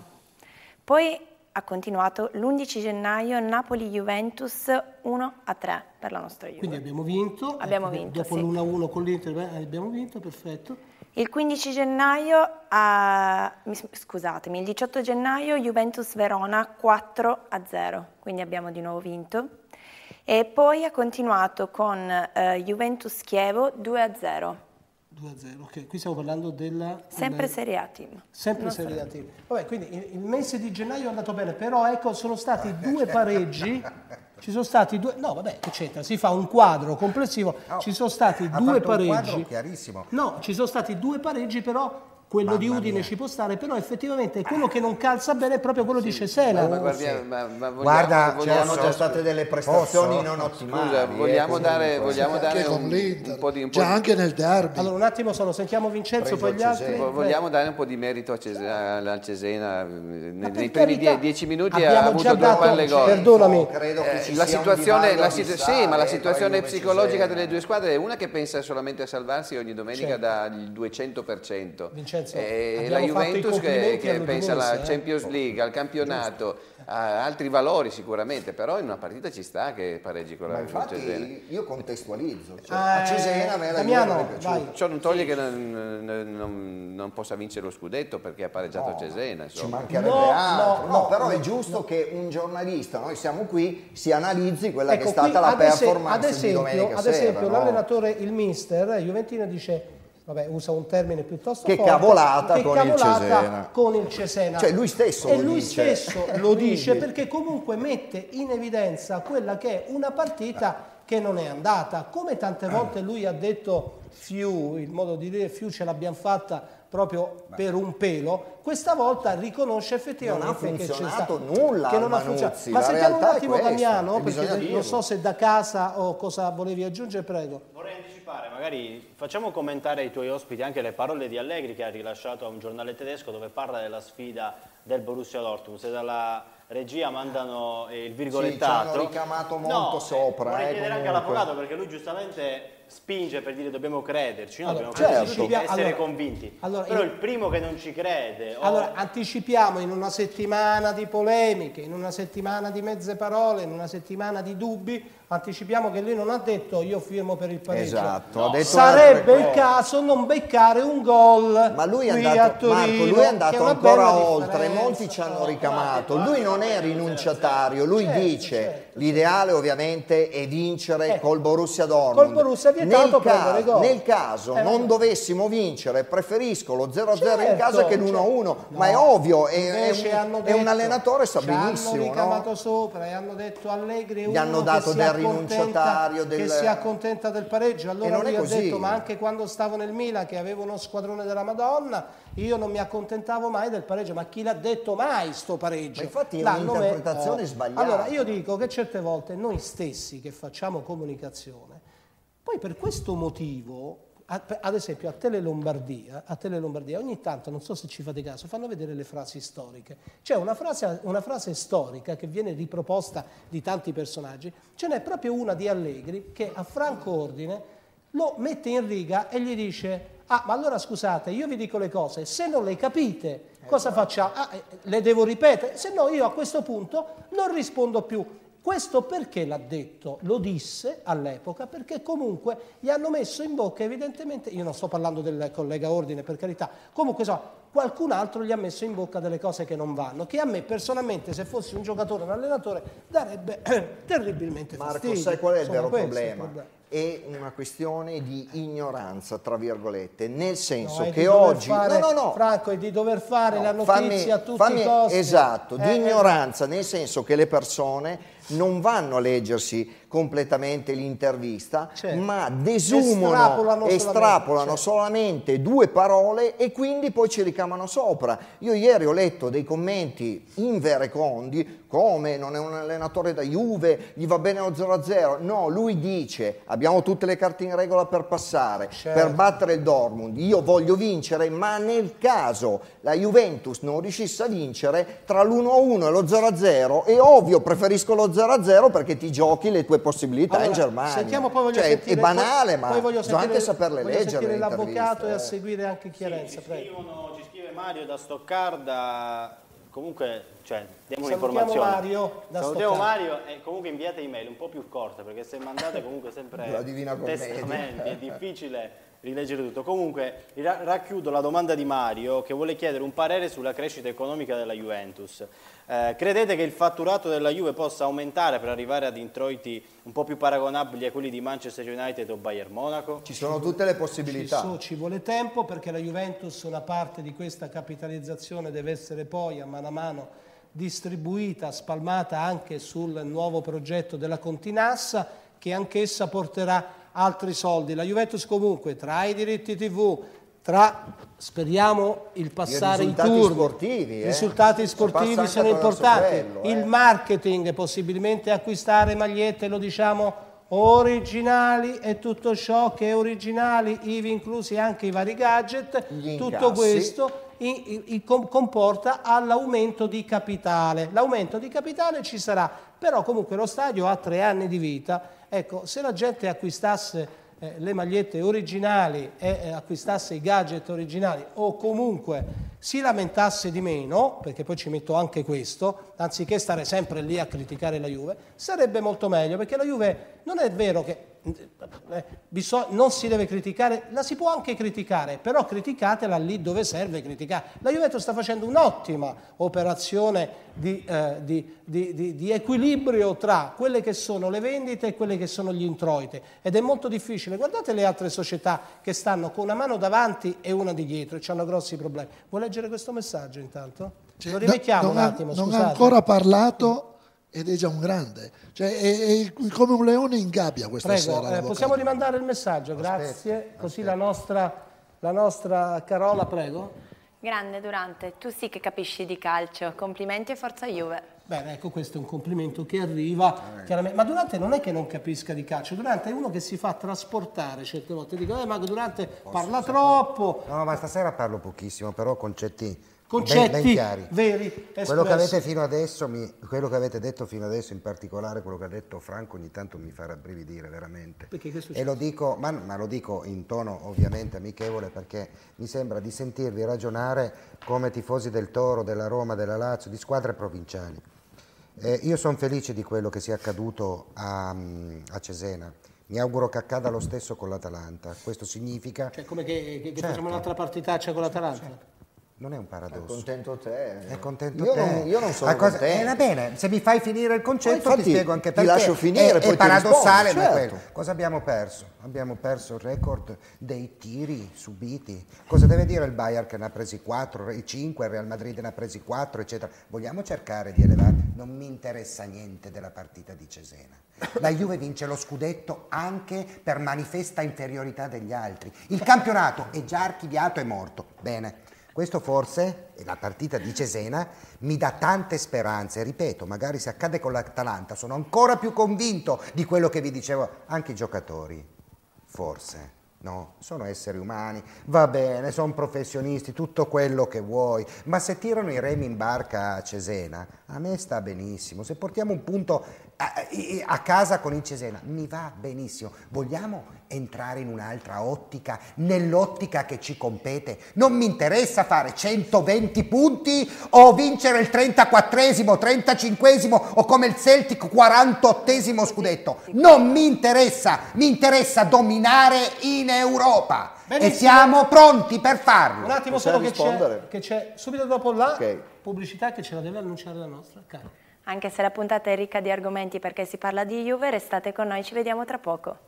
C: poi ha continuato l'undici gennaio Napoli-Juventus uno a tre per la nostra Juve.
A: Quindi abbiamo vinto,
C: abbiamo
A: eh,
C: vinto
A: dopo
C: sì.
A: l'uno a uno con l'Inter abbiamo vinto, perfetto.
C: Il quindici gennaio, a, scusatemi, il diciotto gennaio Juventus-Verona quattro a zero, quindi abbiamo di nuovo vinto. E poi ha continuato con eh, Juventus-Chievo due a zero.
A: due a zero, ok. Qui stiamo parlando della...
C: Sempre
A: della...
C: Serie A Team.
A: Sempre non Serie A Team. Vabbè, quindi il, il mese di gennaio è andato bene, però ecco, sono stati due pareggi, Ci sono stati due, no vabbè, che c'entra, si fa un quadro complessivo,
G: No,
A: ci sono stati
G: ha
A: due
G: fatto un quadro
A: pareggi.
G: chiarissimo.
A: No, ci sono stati due pareggi, però quello
G: Mamma
A: di Udine
G: mia.
A: ci può stare, però effettivamente quello che non calza bene è proprio quello di Cesena.
B: Ma, guardiamo, ma, ma vogliamo,
G: Guarda,
B: vogliamo,
E: C'erano già state delle prestazioni
G: Posso?
E: non ottimali.
B: scusa,
E: eh,
B: vogliamo dare,
E: comunque.
B: vogliamo dare
F: Anche con
B: un,
F: l'Inter,
B: un po' di... Un po'
F: già
B: di
F: anche nel derby.
A: Allora un attimo solo, sentiamo Vincenzo,
E: Preso
A: poi gli altri.
E: Cesena.
B: Vogliamo dare un po' di merito a Cesena, a Cesena. nei,
A: per
B: nei primi
A: carità,
B: die- dieci minuti
A: abbiamo
B: ha avuto
A: già
B: due
A: dato-
B: palle gol.
A: perdonami.
E: Credo che
B: Eh,
E: ci
B: la
E: sia un
B: situazione,
E: divario
B: la situ-
E: abissale
B: sì, ma la
E: tra
B: situazione
E: Juve e
B: psicologica
E: Cesena.
B: delle due squadre è una che pensa solamente a salvarsi ogni domenica
A: Certo.
B: dal duecento per cento.
A: Vincenzo,
B: e
A: abbiamo
B: la
A: fatto i
B: Juventus che,
A: complimenti
B: che pensa alla
A: all'Udinese, eh.
B: Champions League, al campionato, a altri valori sicuramente, però in una partita ci sta che pareggi con
E: Ma
B: la con Cesena.
E: infatti io contestualizzo. Cioè,
A: Eh,
E: a Cesena a me la
A: Damiano,
E: Juve mi è piaciuta.
A: vai.
B: Ciò non toglie che non, non- non possa vincere lo scudetto perché ha pareggiato
E: No,
B: Cesena.
E: Ci
B: Insomma.
E: mancherebbe
A: No,
E: altro.
A: no,
E: No,
A: no,
E: però
A: no,
E: è giusto
A: no.
E: che un giornalista, noi siamo qui, si analizzi quella che è
A: Ecco,
E: stata
A: qui,
E: la
A: ad ese-
E: performance
A: ad
E: di
A: esempio,
E: domenica
A: ad
E: sera.
A: esempio
E: no?
A: l'allenatore, il mister Juventino dice, vabbè, usa un termine piuttosto
E: Che
A: forte,
E: cavolata
A: che
E: con il
A: cavolata
E: Cesena.
A: con il Cesena.
E: Cioè, lui stesso
A: e
E: lo
A: lui
E: dice.
A: stesso lo dice
E: Quindi-
A: perché comunque mette in evidenza quella che è una partita che non è andata. Come tante volte lui ha detto Fiu, il modo di dire Fiu ce l'abbiamo fatta proprio per un pelo, questa volta riconosce effettivamente
E: Non ha
A: che c'è
E: funzionato
A: stato
E: nulla
A: che non ha
E: al
A: funzionato.
E: Manuzzi,
A: Ma
E: la
A: sentiamo un
E: realtà è
A: attimo
E: questa,
A: Damiano,
E: e
A: perché
E: bisogna
A: non
E: dirlo.
A: so se da casa o cosa volevi aggiungere, prego.
D: Vorrei anticipare, magari facciamo commentare ai tuoi ospiti anche le parole di Allegri che ha rilasciato a un giornale tedesco dove parla della sfida del Borussia Dortmund. Se dalla regia mandano eh, il virgolettato,
E: Sì, ci hanno ricamato molto
D: no,
E: sopra,
D: vorrei
E: eh,
D: chiedere anche
E: comunque.
D: all'avvocato perché lui giustamente spinge per dire dobbiamo crederci, no?
A: Allora,
D: dobbiamo crederci,
E: certo.
D: essere
A: Allora,
D: convinti.
A: allora,
D: Però
A: io-
D: il primo che non ci crede o-
A: Allora, anticipiamo in una settimana di polemiche, in una settimana di mezze parole, in una settimana di dubbi, anticipiamo che lui non ha detto io firmo per il pareggio.
E: Esatto, ha detto
A: Sarebbe
E: altre
A: il
E: cose.
A: caso non beccare un gol
E: Ma lui è
A: qui
E: andato,
A: a Torino,
E: Marco, lui è
A: che
E: andato
A: una
E: ancora
A: bella
E: oltre,
A: differenza.
E: molti ci hanno
A: No,
E: ricamato, lui non è rinunciatario, lui
A: Certo,
E: dice
A: certo,
E: l'ideale ovviamente è vincere
A: Eh,
E: col Borussia Dortmund.
A: col Borussia è vietato
E: nel,
A: prendere gol.
E: nel caso
A: Eh,
E: non
A: vabbè.
E: dovessimo vincere, preferisco lo zero a zero in
A: Certo,
E: casa che l'uno a uno,
A: certo.
E: ma è
A: No,
E: ovvio, è, è
A: invece
E: un,
A: hanno
E: è un
A: detto-
E: allenatore sa
A: ci hanno
E: benissimo,
A: ricamato
E: no?
A: sopra e hanno detto Allegri è
E: Gli hanno
A: uno
E: dato
A: che si
E: del
A: accontenta-
E: rinunciatario, del-
A: che si accontenta del pareggio.
E: E
A: Allora
E: non è
A: lui ha
E: così.
A: detto ma anche quando stavo nel Milan che avevo uno squadrone della Madonna io non mi accontentavo mai del pareggio, ma chi l'ha detto mai sto pareggio?
E: Ma infatti è
A: L'hanno me-
E: un'interpretazione
A: oh.
E: sbagliata.
A: Allora io dico che certe volte noi stessi che facciamo comunicazione poi per questo motivo, a- ad esempio a Tele Lombardia, a Tele Lombardia ogni tanto, non so se ci fate caso, fanno vedere le frasi storiche. C'è una frase, una frase storica che viene riproposta di tanti personaggi, ce n'è proprio una di Allegri che a Franco Ordine lo mette in riga e gli dice ah ma allora scusate io vi dico le cose, se non le capite cosa facciamo? Ah, eh, le devo ripetere, se no io a questo punto non rispondo più. Questo perché l'ha detto? Lo disse all'epoca perché comunque gli hanno messo in bocca evidentemente, io non sto parlando del collega Ordine per carità, comunque so, qualcun altro gli ha messo in bocca delle cose che non vanno, che a me personalmente se fossi un giocatore, un allenatore, darebbe terribilmente fastidio.
E: Marco, sai qual è il
A: Insomma,
E: vero
A: questo è il
E: problema?
A: problema.
E: È una questione di ignoranza, tra virgolette, nel senso
A: No, è
E: che
A: di dover
E: oggi...
A: fare,
E: no, no, no.
A: Franco, è di dover fare
E: No,
A: la notizia a tutti
E: fammi-
A: i costi.
E: Esatto, di
A: Eh,
E: ignoranza, nel senso che le persone non vanno a leggersi completamente l'intervista,
A: Certo.
E: ma desumono,
A: Estrapolano
E: estrapolano
A: solamente, certo.
E: solamente due parole e quindi poi ci ricamano sopra. Io ieri ho letto dei commenti inverecondi, come non è un allenatore da Juve, gli va bene lo zero a zero. No, lui dice abbiamo tutte le carte in regola per passare,
A: Certo.
E: per battere il Dortmund, io voglio vincere, ma nel caso la Juventus non riuscisse a vincere, tra l'uno a uno e lo zero a zero è ovvio, preferisco lo zero a zero perché ti giochi le tue possibilità
A: Allora,
E: in Germania.
A: sentiamo, poi voglio
E: Cioè,
A: sentire,
E: è banale,
A: poi,
E: ma
A: poi voglio
E: bisogna
A: sentire,
E: anche saperle
A: voglio
E: leggere
A: sentire
E: le
A: l'avvocato e a
E: interviste.
A: seguire anche Chiarenza,
D: ci,
A: prego.
D: scrivono, ci scrive Mario da Stoccarda, comunque cioè, diamo
A: Salutiamo
D: un'informazione.
A: Mario da
D: Salutiamo
A: Stoccarda.
D: Mario e comunque inviate email un po' più corte perché se mandate comunque sempre
E: La Divina Commedia.
D: testamenti è difficile rileggere tutto. Comunque ra- racchiudo la domanda di Mario che vuole chiedere un parere sulla crescita economica della Juventus. Eh, credete che il fatturato della Juve possa aumentare per arrivare ad introiti un po' più paragonabili a quelli di Manchester United o Bayern Monaco?
E: Ci sono tutte le
A: Ci,
E: possibilità.
A: so- ci vuole tempo perché la Juventus una parte di questa capitalizzazione deve essere poi a mano a mano distribuita, spalmata anche sul nuovo progetto della Continassa, che anch'essa porterà altri soldi. La Juventus comunque, tra i diritti tivù, tra, speriamo, il passare i,
E: I risultati
A: turni,
E: sportivi,
A: i
E: eh?
A: risultati sportivi sono importanti, quello, eh? il marketing, possibilmente acquistare magliette, lo diciamo, originali e tutto ciò che è originali, ivi inclusi anche i vari gadget, tutto questo i, i, comporta all'aumento di capitale. L'aumento di capitale ci sarà, però comunque lo stadio ha tre anni di vita. Ecco, se la gente acquistasse eh, le magliette originali e eh, acquistasse i gadget originali, o comunque si lamentasse di meno, perché poi ci metto anche questo, anziché stare sempre lì a criticare la Juve, sarebbe molto meglio, perché la Juve non è vero che eh, bisog- non si deve criticare, la si può anche criticare, però criticatela lì dove serve criticare. La Juventus sta facendo un'ottima operazione di, eh, di, di, di, di equilibrio tra quelle che sono le vendite e quelle che sono gli introiti, ed è molto difficile. Guardate le altre società che stanno con una mano davanti e una di dietro e hanno grossi problemi. Vuoi leggere questo messaggio intanto?
F: Cioè,
A: Lo rimettiamo
F: non
A: un
F: ha,
A: attimo,
F: non
A: scusate.
F: ha ancora parlato ed è già un grande, cioè è, è come un leone in gabbia questa
A: Prego,
F: sera.
A: eh, possiamo rimandare il messaggio, grazie,
G: Aspetta,
A: così
G: aspetta.
A: la nostra, la nostra Carola, prego.
C: Grande Durante, tu sì che capisci di calcio, complimenti e forza Juve.
A: Bene, ecco, questo è un complimento che arriva chiaramente. Ma Durante non è che non capisca di calcio, Durante è uno che si fa trasportare certe volte. Dico, eh, ma Durante parla troppo.
G: No, ma stasera parlo pochissimo, però concetti,
A: Concetti
G: ben, ben chiari.
A: veri,
G: Quello che
A: espressi.
G: avete fino adesso, mi, quello che avete detto fino adesso, in particolare quello che ha detto Franco, ogni tanto mi fa rabbrividire veramente.
A: Perché che è successo?
G: E lo dico, ma, ma lo dico in tono ovviamente amichevole, perché mi sembra di sentirvi ragionare come tifosi del Toro, della Roma, della Lazio, di squadre provinciali. Eh, io sono felice di quello che sia accaduto a, a Cesena. Mi auguro che accada lo stesso con l'Atalanta. Questo significa...
A: Cioè, come che, che, che
G: Certo.
A: facciamo un'altra partitaccia con l'Atalanta?
G: Non è un paradosso.
E: Contento te.
G: È contento
E: io
G: te.
E: Non, io non sono
G: La cosa-
E: contento.
G: eh, va bene, se mi fai finire il concetto
E: Infatti,
G: ti spiego anche
E: ti
G: perché.
E: lascio finire,
G: è,
E: poi
G: è
E: ti
G: paradossale,
E: rispondo,
G: ma è
E: certo.
G: quello. Cosa abbiamo perso? Abbiamo perso il record dei tiri subiti. Cosa deve dire il Bayern che ne ha presi quattro, i cinque, il Real Madrid ne ha presi quattro, eccetera. Vogliamo cercare di elevare? Non mi interessa niente della partita di Cesena. La Juve vince lo scudetto anche per manifesta inferiorità degli altri. Il campionato è già archiviato e morto. Bene. Questo forse, e la partita di Cesena, mi dà tante speranze. Ripeto, magari se accade con l'Atalanta sono ancora più convinto di quello che vi dicevo. Anche i giocatori, forse, no? Sono esseri umani, va bene, sono professionisti, tutto quello che vuoi. Ma se tirano i remi in barca a Cesena, a me sta benissimo. Se portiamo un punto a, a casa con il Cesena, mi va benissimo. Vogliamo entrare in un'altra ottica, nell'ottica che ci compete? Non mi interessa fare centoventi punti o vincere il trentaquattresimo, trentacinquesimo o come il Celtic quarantottesimo scudetto. Non mi interessa, mi interessa dominare in Europa.
A: Benissimo.
G: E siamo pronti per farlo.
A: Un attimo
E: Possiamo
A: solo che c'è,
E: rispondere?
A: che c'è subito dopo la
E: Ok.
A: pubblicità che ce la deve annunciare la nostra cara.
C: Anche se la puntata è ricca di argomenti perché si parla di Juve, restate con noi, ci vediamo tra poco.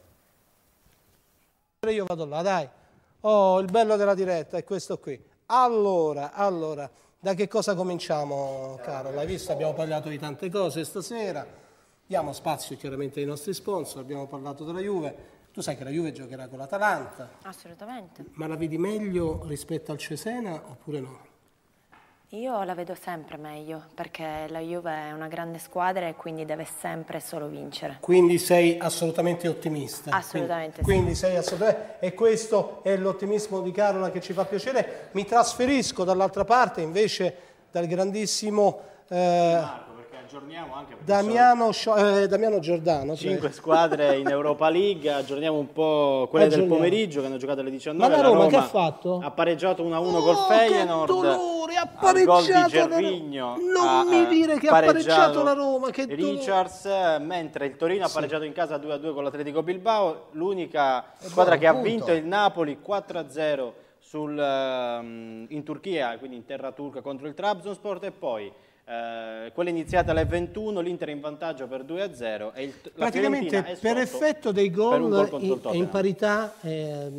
A: Io vado là, dai. Oh, il bello della diretta è questo qui. Allora, allora, da che cosa cominciamo, caro? L'hai visto? Abbiamo parlato di tante cose stasera. Diamo spazio chiaramente ai nostri sponsor, abbiamo parlato della Juve. Tu sai che la Juve giocherà con l'Atalanta,
C: Assolutamente.
A: ma la vedi meglio rispetto al Cesena oppure no?
C: Io la vedo sempre meglio perché la Juve è una grande squadra e quindi deve sempre solo vincere.
A: Quindi sei assolutamente ottimista.
C: Assolutamente
A: quindi,
C: sì.
A: Quindi sei assolutamente... E questo è l'ottimismo di Carola che ci fa piacere. Mi trasferisco dall'altra parte invece dal grandissimo eh,
D: Marco, perché aggiorniamo anche perché
A: Damiano, Scio- eh, Damiano Giordano.
D: sono cinque squadre in Europa League, aggiorniamo un po' quelle del
A: Aggiorniamo.
D: pomeriggio che hanno giocato alle diciannove.
A: Ma la Roma che ha fatto?
D: Ha pareggiato uno a uno
A: Oh,
D: col
A: che
D: Feyenoord.
A: dolore, ha
D: al gol di
A: pareggiato la Roma.
D: Gervinho.
A: Non
D: ha,
A: mi
D: eh,
A: dire che ha pareggiato la Roma, che dolore.
D: Richards, mentre il Torino ha pareggiato in casa due a due con l'Atletico Bilbao. L'unica
E: buono,
D: squadra che ha
E: punto.
D: vinto è il Napoli quattro a zero sul, ehm, in Turchia, quindi in terra turca contro il Trabzonspor, e poi eh, quella iniziata alle ventuno, l'Inter in vantaggio per due a zero e il, la
A: Praticamente
D: Fiorentina è
A: per
D: sotto
A: effetto dei
D: per un
A: gol
D: contro il
A: in, è in
D: Tottenham.
A: parità ehm,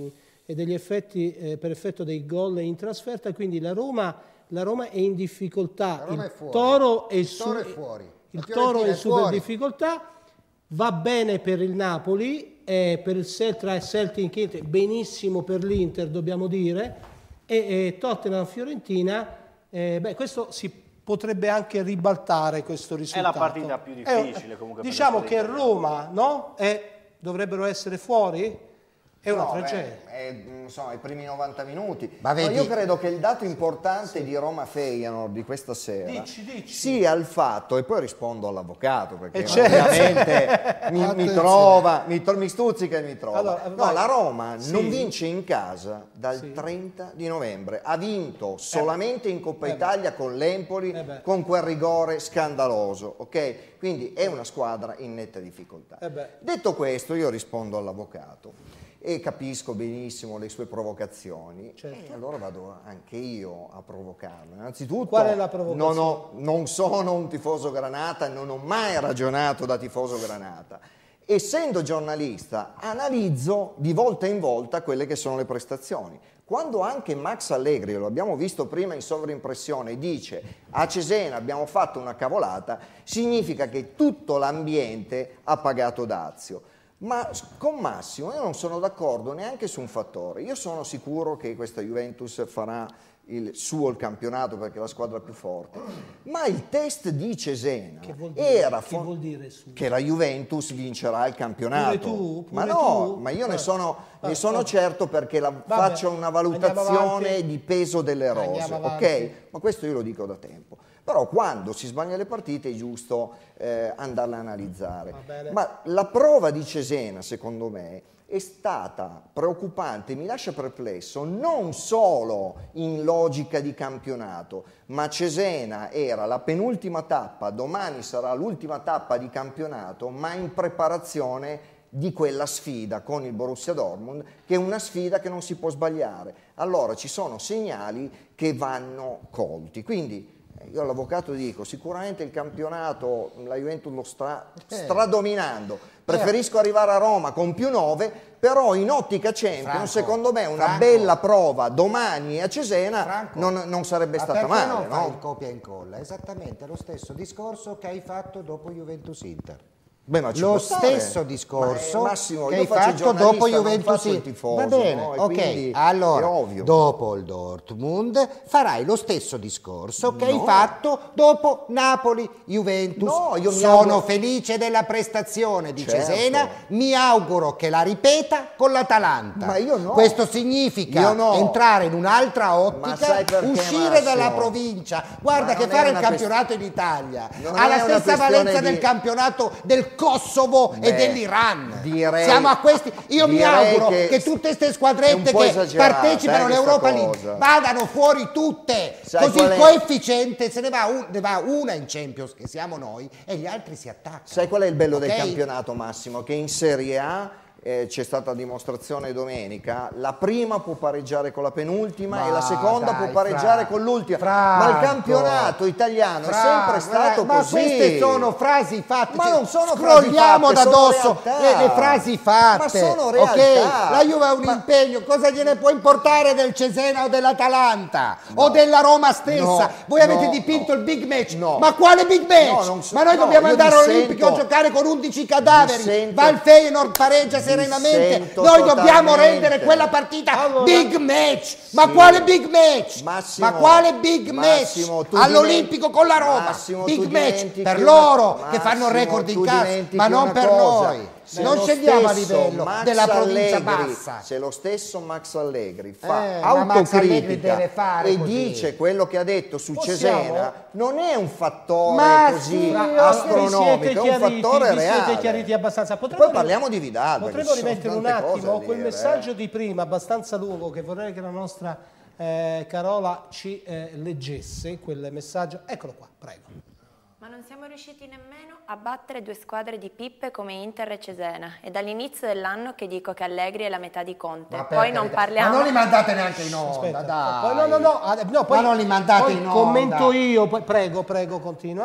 A: e degli effetti eh, per effetto dei gol in trasferta, quindi la Roma, la Roma è in difficoltà,
G: il
A: il Toro è,
G: il
A: su,
G: Toro è fuori,
A: il Toro è in super
G: fuori.
A: difficoltà, va bene per il Napoli, eh, per il Celtic e Celtic benissimo per l'Inter dobbiamo dire, e, e Tottenham Fiorentina, eh, beh, questo si potrebbe anche ribaltare questo risultato.
D: È la partita più difficile, comunque, per
A: diciamo
D: le
A: che
D: squadre
A: Roma, no? E dovrebbero essere fuori? È una
E: No,
A: tragedia.
E: beh, è, insomma, i primi novanta minuti.
G: Ma
E: Ma,
G: vedi-
E: io credo che il dato importante di Roma Feyenoord di questa sera
A: Dici, dici.
E: sia il fatto, e poi rispondo all'avvocato perché
A: Eh, certo.
E: ovviamente mi, mi
F: Attenzione.
E: trova, mi, to- mi stuzzica e mi trova.
A: Allora,
E: no,
A: vai.
E: la Roma
A: Sì.
E: non vince in casa dal
A: Sì.
E: trenta di novembre, ha vinto solamente in Coppa
A: Eh beh.
E: Italia con l'Empoli
A: Eh beh.
E: con quel rigore scandaloso, ok? Quindi è una squadra in netta difficoltà.
A: Eh beh.
E: Detto questo, io rispondo all'avvocato e capisco benissimo le sue provocazioni,
A: Certo.
E: e allora vado anche io a provocarlo. Innanzitutto,
A: Qual è la provocazione?
E: non, ho- non sono un tifoso granata, non ho mai ragionato da tifoso granata. Essendo giornalista, analizzo di volta in volta quelle che sono le prestazioni. Quando anche Max Allegri, lo abbiamo visto prima in sovraimpressione, dice a Cesena abbiamo fatto una cavolata, significa che tutto l'ambiente ha pagato dazio. Ma con Massimo io non sono d'accordo neanche su un fattore. Io sono sicuro che questa Juventus farà il suo il campionato perché è la squadra più forte. Ma il test di Cesena
A: Che vuol dire?
E: era
A: Che
E: fo-
A: vuol dire su?
E: che la Juventus vincerà il campionato.
A: Pure tu?
E: ma
A: Pure
E: no,
A: tu?
E: ma io ne
A: Eh.
E: sono, ne
A: Ah,
E: sono
A: vabbè.
E: certo perché la-
A: Vabbè,
E: faccio una
A: andiamo
E: valutazione
A: avanti.
E: di peso delle rose,
A: Andiamo avanti.
E: ok? Ma questo io lo dico da tempo. Però quando si sbaglia le partite è giusto eh, andarle a analizzare.
A: Va bene.
E: Ma la prova di Cesena, secondo me, è stata preoccupante, mi lascia perplesso, non solo in logica di campionato, ma Cesena era la penultima tappa, domani sarà l'ultima tappa di campionato, ma in preparazione di quella sfida con il Borussia Dortmund, che è una sfida che non si può sbagliare. Allora ci sono segnali che vanno colti. Quindi io all'avvocato dico, sicuramente il campionato la Juventus lo sta stradominando, preferisco arrivare a Roma con più nove, però in ottica Champions
G: Franco,
E: secondo me una
G: Franco.
E: bella prova domani a Cesena
G: Franco,
E: non, non sarebbe
G: ma
E: stata
G: perché
E: male,
G: non fai
E: no?
G: il copia e incolla? Esattamente lo stesso discorso che hai fatto dopo Juventus Inter.
E: Beh, ma ci
G: Lo
E: può stare.
G: stesso discorso
E: Ma, eh, Massimo,
G: che
E: io
G: hai
E: faccio il
G: fatto
E: giornalista,
G: dopo
E: non
G: Juventus
E: faccio il
G: Inter.
E: tifoso,
G: Va bene,
E: no? E
G: ok.
E: quindi
G: Allora,
E: è ovvio.
G: dopo il Dortmund farai lo stesso discorso che hai
E: No.
G: fatto dopo Napoli Juventus.
E: No, io mi
G: Sono
E: auguro-
G: felice della prestazione di
E: Certo.
G: Cesena, mi auguro che la ripeta con l'Atalanta.
E: Ma io no.
G: Questo significa
E: Io no.
G: entrare in un'altra
E: Ma
G: ottica,
E: sai perché,
G: uscire
E: Massimo?
G: dalla provincia. Guarda
E: Ma
G: che
E: non è
G: fare il
E: una
G: campionato in Italia
E: Non
G: ha
E: è
G: la
E: una
G: stessa
E: questione
G: valenza
E: di-
G: del campionato del Kosovo e
E: Beh,
G: dell'Iran.
E: direi-
G: Siamo a questi. Io mi
E: direi
G: auguro
E: che
G: che, tutte queste
E: è un
G: squadrette
E: po'
G: che
E: esagerata,
G: partecipano
E: eh,
G: all'Europa
E: questa
G: League
E: cosa.
G: vadano fuori tutte.
E: Sai
G: Così
E: qual
G: il
E: è?
G: coefficiente se ne va, un- ne va una in Champions, che siamo noi, e gli altri si attaccano.
E: Sai qual è il bello del
G: Ok?
E: campionato, Massimo? Che in Serie A eh, c'è stata dimostrazione domenica, la prima può pareggiare con la penultima
G: Ma
E: e la seconda
G: dai,
E: può pareggiare
G: Franco,
E: con l'ultima.
G: Franco,
E: Ma il campionato italiano è sempre
G: Franco,
E: stato
G: ma
E: così.
G: queste sono frasi fatte.
E: Ma
G: cioè,
E: non sono frasi
G: scrolliamo
E: fatte,
G: da
E: sono
G: dosso
E: realtà.
G: le, le frasi fatte.
E: Ma sono
G: ok?
E: realtà.
G: La Juve ha un
E: Ma-
G: impegno, cosa gliene può importare del Cesena o dell'Atalanta
E: No.
G: o della Roma stessa?
E: No,
G: Voi avete
E: no,
G: dipinto
E: no.
G: il big match.
E: No.
G: Ma quale big match?
E: No, non so-
G: Ma noi
E: no,
G: dobbiamo
E: io
G: andare
E: dissento-
G: all'Olimpico a giocare con undici cadaveri.
E: Dissento-
G: Va il Feyenoord, pareggia serenamente.
E: Dissento
G: Noi dobbiamo
E: totalmente.
G: rendere quella partita
A: Allora-
G: big match. Ma
E: Sì.
G: quale big match?
E: Massimo,
G: Ma quale big
E: Massimo,
G: match?
E: tu
G: All'Olimpico
E: dimen-
G: con la Roma.
E: Massimo,
G: Big
E: tu
G: match
E: dimentichi
G: per
E: una-
G: loro che fanno il
E: Massimo,
G: record in
E: tu
G: casa,
E: dimentichi
G: ma non
E: una
G: per
E: cosa.
G: noi.
E: Se
G: Non
E: lo
G: scendiamo a
E: stesso
G: livello
E: Max
G: della provincia
E: Allegri-
G: bassa.
E: Se lo stesso Max Allegri fa
G: Eh, ma Max Allegri
E: autocritica
G: deve fare
E: e
G: così.
E: dice quello che ha detto su
A: Possiamo?
E: Cesena, non è un fattore
G: Ma
E: così
G: sì,
A: Vi siete
E: astronomico, è un
A: chiariti,
E: fattore
A: vi siete
E: reale.
A: chiariti abbastanza. Potremmo
E: Poi parliamo di Vidal, perché
A: Potremmo
E: ci sono
A: rimettere un
E: tante cose
A: attimo
E: da
A: quel
E: dire,
A: messaggio
E: eh.
A: di prima, abbastanza lungo, che vorrei che la nostra eh, Carola ci eh, leggesse, quel messaggio. Eccolo qua, prego.
C: Ma non siamo riusciti nemmeno a battere due squadre di pippe come Inter e Cesena. È dall'inizio dell'anno che dico che Allegri è la metà di Conte.
G: Ma per
C: Poi non
G: carità.
C: parliamo...
G: Ma non li mandate neanche in onda,
A: Aspetta,
G: dai.
A: poi no, no, no, ah, no, poi,
G: Ma non li mandate
A: poi
G: in onda.
A: commento io, poi, prego, prego, continua.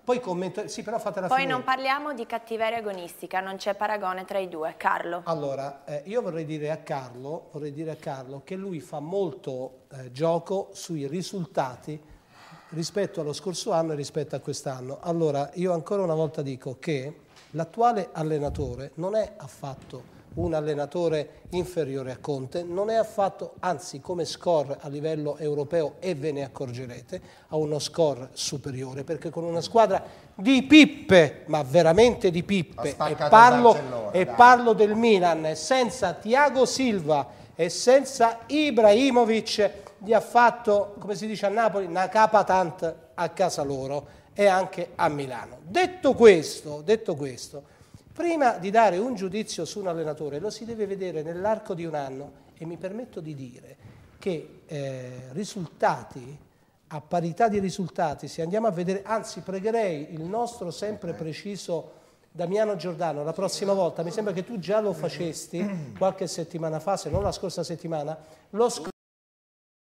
A: Poi commento, sì, però fatela
C: Poi
A: finire.
C: non parliamo di cattiveria agonistica, non c'è paragone tra i due. Carlo.
A: Allora, eh, io vorrei dire a Carlo, vorrei dire a Carlo che lui fa molto eh, gioco sui risultati rispetto allo scorso anno e rispetto a quest'anno. Allora, io ancora una volta dico che l'attuale allenatore non è affatto un allenatore inferiore a Conte, non è affatto, anzi come score a livello europeo, e ve ne accorgerete, ha uno score superiore, perché con una squadra di pippe, ma veramente di pippe, e parlo, e parlo del Milan, senza Thiago Silva e senza Ibrahimovic, gli ha fatto, come si dice a Napoli, una capatant a casa loro e anche a Milano. Detto questo, detto questo, prima di dare un giudizio su un allenatore lo si deve vedere nell'arco di un anno, e mi permetto di dire che eh, risultati, a parità di risultati, se andiamo a vedere, anzi pregherei il nostro sempre preciso Damiano Giordano, la prossima volta, mi sembra che tu già lo facesti qualche settimana fa, se non la scorsa settimana, lo sc-